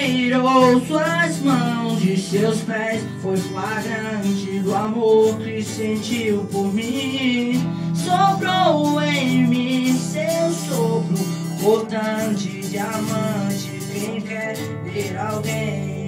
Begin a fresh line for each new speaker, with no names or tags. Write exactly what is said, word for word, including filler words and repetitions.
tirou suas mãos de seus pés. Foi flagrante do amor que sentiu por mim. Soprou em mim seu sopro cortante, diamante. Quem quer ver alguém